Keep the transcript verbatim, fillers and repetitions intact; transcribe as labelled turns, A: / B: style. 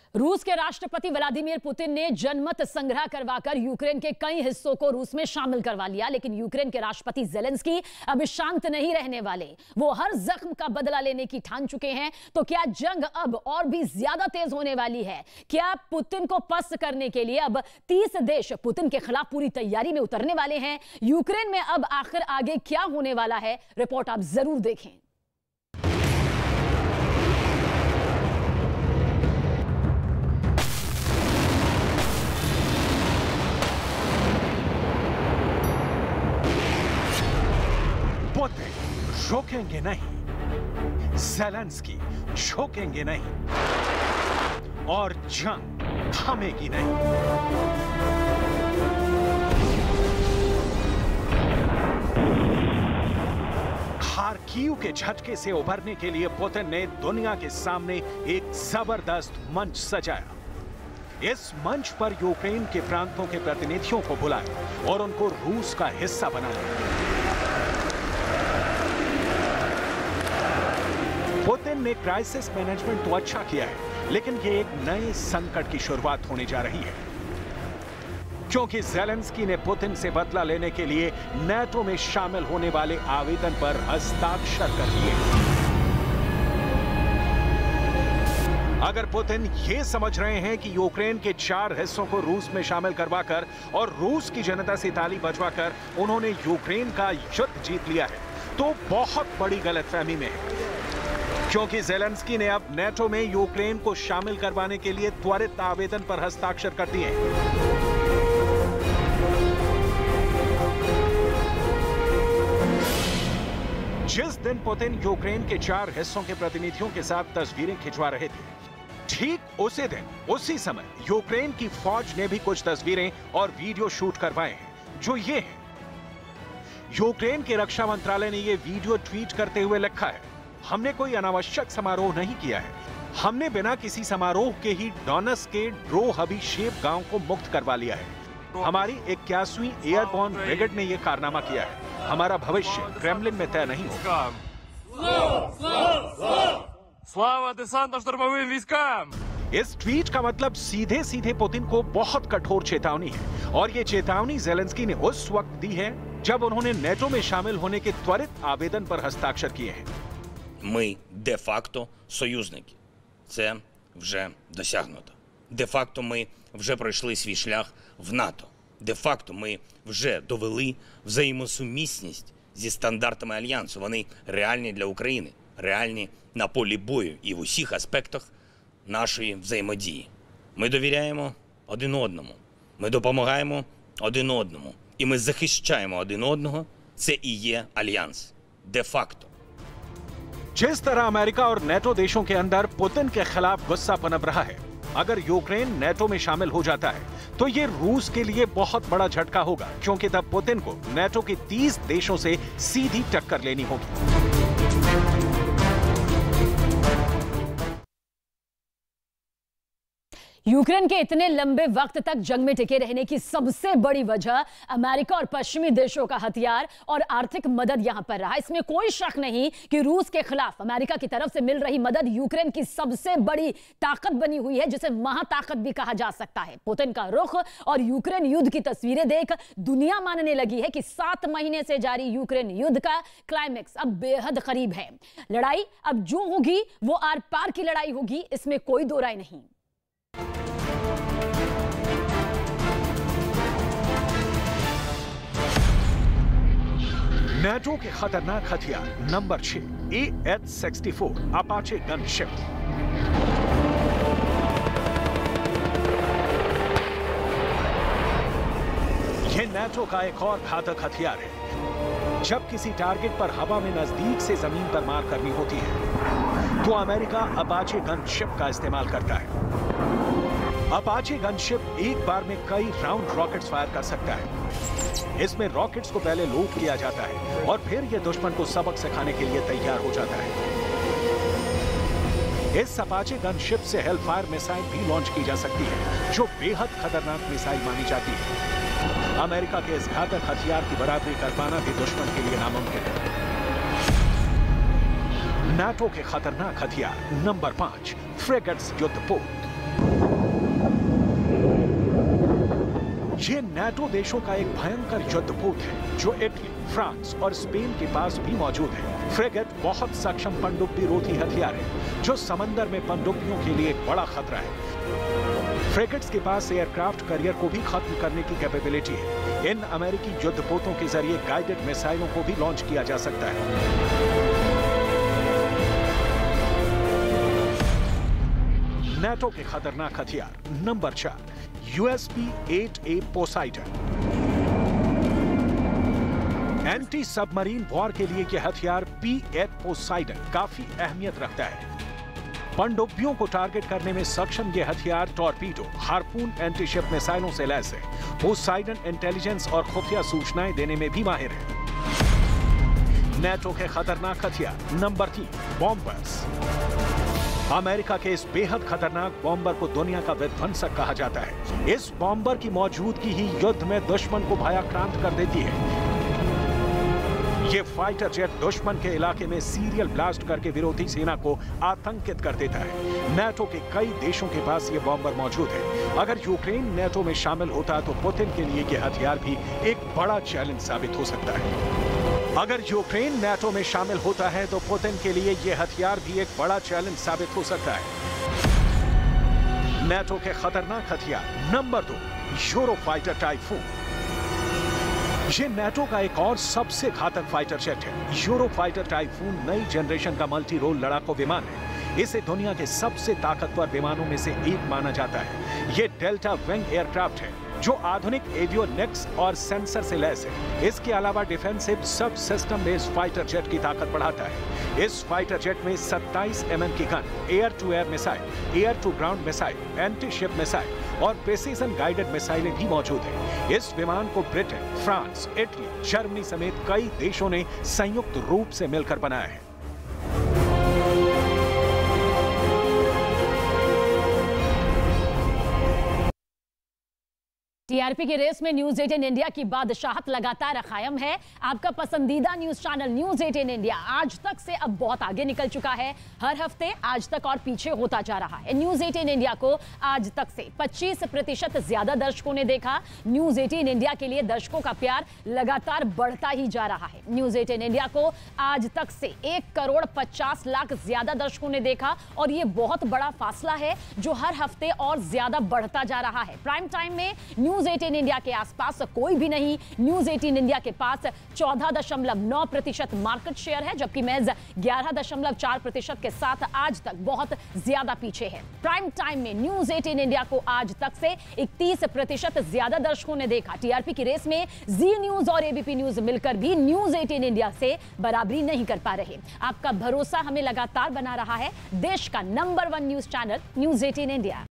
A: रूस के राष्ट्रपति व्लादिमीर पुतिन ने जनमत संग्रह करवाकर यूक्रेन के कई हिस्सों को रूस में शामिल करवा लिया, लेकिन यूक्रेन के राष्ट्रपति ज़ेलेंस्की अब शांत नहीं रहने वाले। वो हर जख्म का बदला लेने की ठान चुके हैं। तो क्या जंग अब और भी ज्यादा तेज होने वाली है? क्या पुतिन को पस्त करने के लिए अब तीस देश पुतिन के खिलाफ पूरी तैयारी में उतरने वाले हैं? यूक्रेन में अब आखिर आगे क्या होने वाला है? रिपोर्ट आप जरूर देखें।
B: पुतिन झुकेंगे नहीं, ज़ेलेंस्की झुकेंगे नहीं और जंग थमेगी नहीं। खार्किव के झटके से उभरने के लिए पुतिन ने दुनिया के सामने एक जबरदस्त मंच सजाया। इस मंच पर यूक्रेन के प्रांतों के प्रतिनिधियों को बुलाया और उनको रूस का हिस्सा बनाया। पुतिन ने क्राइसिस मैनेजमेंट तो अच्छा किया है, लेकिन ये एक नए संकट की शुरुआत होने जा रही है, क्योंकि ज़ेलेंस्की ने पुतिन से बदला लेने के लिए नेटो में शामिल होने वाले आवेदन पर हस्ताक्षर कर दिए। अगर पुतिन ये समझ रहे हैं कि यूक्रेन के चार हिस्सों को रूस में शामिल करवाकर और रूस की जनता से ताली बजवाकर उन्होंने यूक्रेन का युद्ध जीत लिया है, तो बहुत बड़ी गलतफहमी में है, क्योंकि ज़ेलेंस्की ने अब नेटो में यूक्रेन को शामिल करवाने के लिए त्वरित आवेदन पर हस्ताक्षर कर दिए। जिस दिन पुतिन यूक्रेन के चार हिस्सों के प्रतिनिधियों के साथ तस्वीरें खिंचवा रहे थे, ठीक उसी दिन उसी समय यूक्रेन की फौज ने भी कुछ तस्वीरें और वीडियो शूट करवाए हैं, जो ये हैं। यूक्रेन के रक्षा मंत्रालय ने यह वीडियो ट्वीट करते हुए लिखा है, हमने कोई अनावश्यक समारोह नहीं किया है। हमने बिना किसी समारोह के ही डोनेट्स्क के ड्रोहबीशेव गांव को मुक्त करवा लिया है। हमारी इक्यासवीं एयरबॉर्न ब्रिगेड ने यह कारनामा किया है। हमारा भविष्य क्रेमलिन में तय नहीं होगा।
C: स्लावा देसांतो-штурмовым войскам!
B: इस ट्वीट का मतलब सीधे सीधे पुतिन को बहुत कठोर चेतावनी है, और ये चेतावनी ज़ेलेंस्की ने उस वक्त दी है जब उन्होंने नेटो में शामिल होने के त्वरित आवेदन पर हस्ताक्षर किए हैं।
D: Ми де-факто союзники. Це вже досягнуто. Де-факто ми вже пройшли свій шлях в НАТО. Де-факто ми вже довели взаємосумісність зі стандартами Альянсу. Вони реальні для України, реальні на полі бою і в усіх аспектах нашої взаємодії. Ми довіряємо один одному, ми допомагаємо один одному, і ми захищаємо один одного. Це і є Альянс. Де-факто.
B: जिस तरह अमेरिका और नेटो देशों के अंदर पुतिन के खिलाफ गुस्सा पनप रहा है, अगर यूक्रेन नेटो में शामिल हो जाता है तो ये रूस के लिए बहुत बड़ा झटका होगा, क्योंकि तब पुतिन को नेटो के तीस देशों से सीधी टक्कर लेनी होगी।
A: यूक्रेन के इतने लंबे वक्त तक जंग में टिके रहने की सबसे बड़ी वजह अमेरिका और पश्चिमी देशों का हथियार और आर्थिक मदद यहां पर रहा। इसमें कोई शक नहीं कि रूस के खिलाफ अमेरिका की तरफ से मिल रही मदद यूक्रेन की सबसे बड़ी ताकत बनी हुई है, जिसे महाताकत भी कहा जा सकता है। पुतिन का रुख और यूक्रेन युद्ध की तस्वीरें देख दुनिया मानने लगी है कि सात महीने से जारी यूक्रेन युद्ध का क्लाइमेक्स अब बेहद करीब है। लड़ाई अब जो होगी वो आर पार की लड़ाई होगी, इसमें कोई दो राय नहीं।
B: नेटो के खतरनाक हथियार नंबर छह A H sixty four Apache gunship. यह नेटो का एक और घातक हथियार है। जब किसी टारगेट पर हवा में नजदीक से जमीन पर मार करनी होती है तो अमेरिका अपाचे गनशिप का इस्तेमाल करता है। अपाचे गनशिप एक बार में कई राउंड रॉकेट्स फायर कर सकता है। इसमें रॉकेट्स को पहले लोड किया जाता है और फिर यह दुश्मन को सबक सिखाने के लिए तैयार हो जाता है। इस अपाचे गनशिप से हेलफायर मिसाइल भी लॉन्च की जा सकती है, जो बेहद खतरनाक मिसाइल मानी जाती है। अमेरिका के इस घातक हथियार की बराबरी कर पाना भी दुश्मन के लिए नामुमकिन है। नाटो के खतरनाक हथियार नंबर पांच फ्रिगेट्स युद्धपोत। ये नाटो देशों का एक भयंकर युद्धपोत है जो इटली, फ्रांस और स्पेन के पास भी मौजूद है। फ्रिगेट बहुत सक्षम पनडुब्बी रोधी हथियार है जो समंदर में पनडुब्बियों के लिए एक बड़ा खतरा है। फ्रिगेट्स के पास एयरक्राफ्ट करियर को भी खत्म करने की कैपेबिलिटी है। इन अमेरिकी युद्धपोतों के जरिए गाइडेड मिसाइलों को भी लॉन्च किया जा सकता है। नाटो के खतरनाक हथियार नंबर चार, USP eight A Poseidon. Anti submarine war के लिए यह हथियार पी एट पोसाइडन काफी अहमियत रखता है। पनडुब्बियों को टारगेट करने में सक्षम यह हथियार टॉर्पीडो, हार्पून एंटीशिप मिसाइलों से लैस है। पोसाइडन इंटेलिजेंस और खुफिया सूचनाएं देने में भी माहिर है। नाटो के खतरनाक हथियार नंबर तीन, बॉम्बर्स। अमेरिका के इस बेहद खतरनाक बॉम्बर को दुनिया का विध्वंसक कहा जाता है। इस बॉम्बर की मौजूदगी ही युद्ध में दुश्मन को भयाक्रांत कर देती है। ये फाइटर जेट दुश्मन के इलाके में सीरियल ब्लास्ट करके विरोधी सेना को आतंकित कर देता है। नाटो के कई देशों के पास ये बॉम्बर मौजूद है। अगर यूक्रेन नाटो में शामिल होता तो पुतिन के लिए ये हथियार भी एक बड़ा चैलेंज साबित हो सकता है। अगर यूक्रेन नाटो में शामिल होता है तो पुतिन के लिए यह हथियार भी एक बड़ा चैलेंज साबित हो सकता है। नाटो के खतरनाक हथियार नंबर दो, यूरोफाइटर टाइफून। ये नाटो का एक और सबसे घातक फाइटर जेट है। यूरोफाइटर टाइफून नई जनरेशन का मल्टी रोल लड़ाकू विमान है। इसे दुनिया के सबसे ताकतवर विमानों में से एक माना जाता है। ये डेल्टा विंग एयरक्राफ्ट है जो आधुनिक एवियोनिक्स और सेंसर से लैस है। इसके अलावा डिफेंसिव सब सिस्टम बेस्ड फाइटर जेट की ताकत बढ़ाता है। इस फाइटर जेट में सत्ताईस एम एम की gun, air to air missile, air to ground missile, anti ship missile और प्रिसीजन गाइडेड मिसाइलें भी मौजूद हैं। इस विमान को ब्रिटेन, फ्रांस, इटली, जर्मनी समेत कई देशों ने संयुक्त रूप से मिलकर बनाया है।
A: टीआरपी की रेस में न्यूज एटीन इंडिया की बादशाहत लगातार कायम है। आपका पसंदीदा news channel news eighteen India Aaj Tak से अब बहुत आगे निकल चुका है। हर हफ्ते आज तक और पीछे होता जा रहा है। न्यूज एटीन इंडिया को आज तक से पच्चीस प्रतिशत ज्यादा दर्शकों ने देखा। न्यूज एटीन इंडिया के लिए दर्शकों का प्यार लगातार बढ़ता ही जा रहा है। न्यूज एटीन इंडिया को आज तक से एक करोड़ पचास लाख ज्यादा दर्शकों ने देखा और ये बहुत बड़ा फासला है जो हर हफ्ते और ज्यादा बढ़ता जा रहा है। प्राइम टाइम में न्यूज एटीन इंडिया के आसपास कोई भी नहीं। न्यूज एटीन इंडिया के पास चौदह दशमलव नौ प्रतिशत मार्केट शेयर है जबकि मेज ग्यारह दशमलव चार प्रतिशत के साथ आज तक बहुत ज्यादा पीछे है। प्राइम टाइम में न्यूज एटीन इंडिया को आज तक से इकतीस प्रतिशत ज्यादा दर्शकों ने देखा। टीआरपी की रेस में जी न्यूज और एबीपी न्यूज मिलकर भी न्यूज एटीन इंडिया से बराबरी नहीं कर पा रहे। आपका भरोसा हमें लगातार बना रहा है। देश का number one news channel news eighteen India.